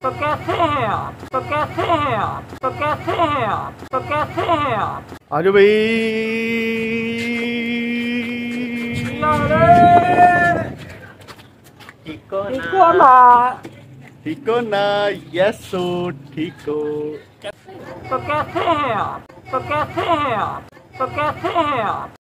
तो कैसे हैं आप? तो कैसे हैं आप? तो कैसे हैं आप? तो कैसे हैं आप? आजो भाई। ठीक हो ना? ठीक हो ना? यस हो, ठीक हो। तो कैसे हैं आप? तो कैसे हैं आप? तो कैसे हैं आप?